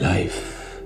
Life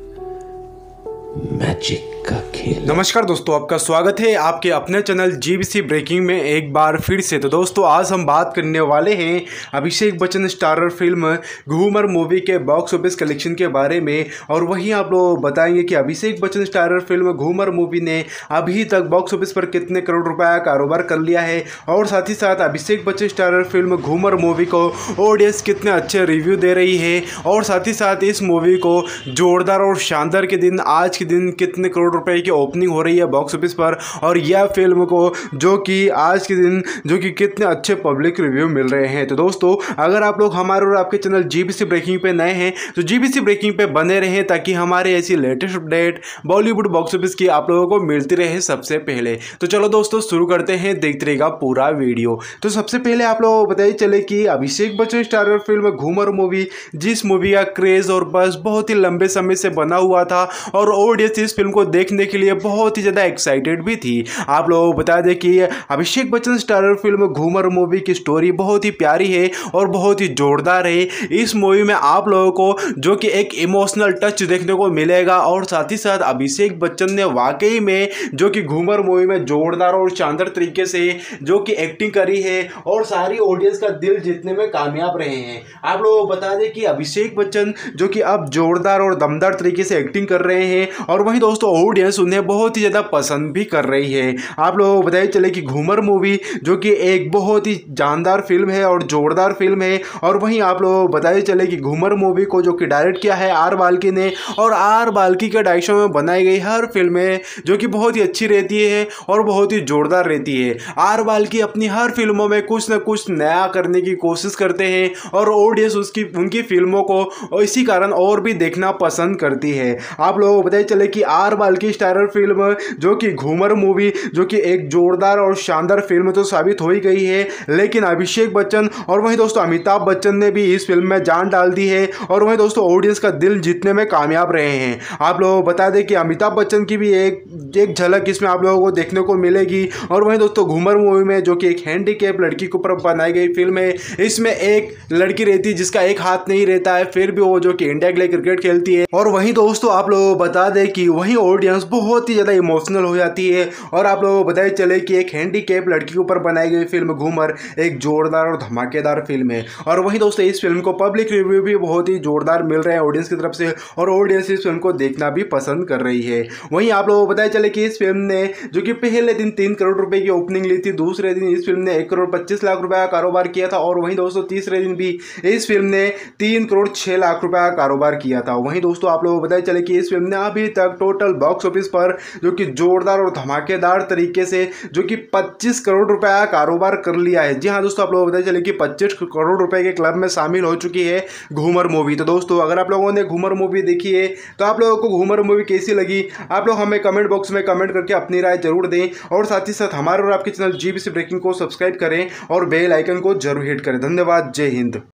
magic का खेल। नमस्कार दोस्तों, आपका स्वागत है आपके अपने चैनल जीबीसी ब्रेकिंग में एक बार फिर से। तो दोस्तों आज हम बात करने वाले हैं Abhishek Bachchan starrer film Ghoomer movie के बॉक्स ऑफिस कलेक्शन के बारे में। और वहीं आप लोग बताएंगे कि Abhishek Bachchan starrer film Ghoomer movie ने अभी तक बॉक्स ऑफिस पर कितने करोड़ रुपए का कारोबार कर लिया है, और साथ ही साथ Abhishek Bachchan starrer film Ghoomer movie को ऑडियंस कितने अच्छे रिव्यू दे रही है, और साथ ही साथ इस मूवी को जोरदार और शानदार के दिन आज के दिन कितने करोड़ रुपए की ओपनिंग हो रही है बॉक्स ऑफिस पर, और यह फिल्म को जो कि आज के दिन जो कि कितने अच्छे पब्लिक रिव्यू मिल रहे हैं। तो दोस्तों अगर आप लोग हमारे और आपके चैनल जीबीसी ब्रेकिंग पे नए हैं तो जीबीसी ब्रेकिंग पे बने रहें, ताकि हमारे ऐसी latest update Bollywood box office की आप लोगों को मिलती रहे सबसे पहले। तो चलो दोस्तों शुरू करते हैं, देखते रहेगा पूरा वीडियो। तो सबसे पहले आप लोगों को बताइए चले कि Abhishek Bachchan starrer film Ghoomer movie, जिस मूवी का क्रेज और बस बहुत ही लंबे समय से बना हुआ था, और ऑडियंस इस फिल्म को देखने के लिए बहुत ही ज़्यादा एक्साइटेड भी थी। आप लोगों को बता दें कि Abhishek Bachchan starrer film Ghoomer movie की स्टोरी बहुत ही प्यारी है और बहुत ही जोरदार है। इस मूवी में आप लोगों को जो कि एक इमोशनल टच देखने को मिलेगा, और साथ ही साथ अभिषेक बच्चन ने वाकई में जो कि घूमर मूवी में जोरदार और शानदार तरीके से जो कि एक्टिंग करी है और सारी ऑडियंस का दिल जीतने में कामयाब रहे हैं। आप लोगों को बता दें कि अभिषेक बच्चन जो कि अब जोरदार और दमदार तरीके से एक्टिंग कर रहे हैं, और वहीं दोस्तों ऑडियंस उन्हें बहुत ही ज़्यादा पसंद भी कर रही है। आप लोगों को बताइए चले कि घूमर मूवी जो कि एक बहुत ही जानदार फिल्म है और जोरदार फिल्म है, और वहीं आप लोगों को बताइए चले कि घूमर मूवी को जो कि डायरेक्ट किया है आर बाल्की ने, और आर बाल्की के डायरेक्शन में बनाई गई हर फिल्में जो कि बहुत ही अच्छी रहती है और बहुत ही जोरदार रहती है। आर बाल्की अपनी हर फिल्मों में कुछ न कुछ नया करने की कोशिश करते हैं, और ऑडियंस उनकी फिल्मों को इसी कारण और भी देखना पसंद करती है। आप लोगों को बताइए चले कि आर बाल्की स्टारर फिल्म जो कि घूमर मूवी जो कि एक जोरदार और शानदार फिल्म तो साबित हो ही गई है, लेकिन अभिषेक बच्चन और वहीं दोस्तों अमिताभ बच्चन ने भी इस फिल्म में जान डाल दी है, और वहीं दोस्तों ऑडियंस का दिल जीतने में कामयाब रहे हैं। आप लोगों को बता दें कि अमिताभ बच्चन की भी एक झलक इसमें आप लोगों को देखने को मिलेगी। और वहीं दोस्तों घूमर मूवी में जो कि एक हैंडीकैप लड़की के ऊपर बनाई गई फिल्म है, इसमें एक लड़की रहती है जिसका एक हाथ नहीं रहता है, फिर भी वो जो कि इंडिया के लिए क्रिकेट खेलती है। और वहीं दोस्तों आप लोगों को बता दें कि वहीं ऑडियंस बहुत ही ज़्यादा इमोशनल हो जाती है, और आप लोगों को बताइए चले कि एक हैंडीकैप लड़की के ऊपर बनाई गई फिल्म घूमर एक जोरदार और धमाकेदार फिल्म है। और वहीं दोस्तों इस फिल्म को पब्लिक रिव्यू भी बहुत ही जोरदार मिल रहे हैं ऑडियंस की तरफ से, और ऑडियंस इस फिल्म को देखना भी पसंद कर रही है। वहीं आप लोगों को बताइए चले कि इस फिल्म ने जो कि पहले दिन 3 करोड़ रुपए की ओपनिंग ली थी, दूसरे दिन इस फिल्म ने 1 करोड़ 25 लाख रुपए का कारोबार किया था, और वहीं दोस्तों तीसरे दिन भी इस फिल्म ने 3 करोड़ 6 लाख रुपए का कारोबार किया था। वहीं दोस्तों आप लोगों को बताइए चले कि इस फिल्म ने अभी तक टोटल बॉक्स ऑफिस पर जो कि जोरदार और धमाकेदार तरीके से जो कि 25 करोड़ रुपए का कारोबार कर लिया है। जी हाँ दोस्तों, आप लोगों को बताइए चले कि 25 करोड़ रुपए के क्लब में शामिल हो चुकी है घूमर मूवी। तो दोस्तों अगर आप लोगों ने घूमर मूवी देखी है तो आप लोगों को घूमर मूवी कैसी लगी, आप लोग हमें कमेंट बॉक्स में कमेंट करके अपनी राय जरूर दें, और साथ ही साथ हमारे और आपके चैनल जीबीसी ब्रेकिंग को सब्सक्राइब करें और बेल आइकन को जरूर हिट करें। धन्यवाद, जय हिंद।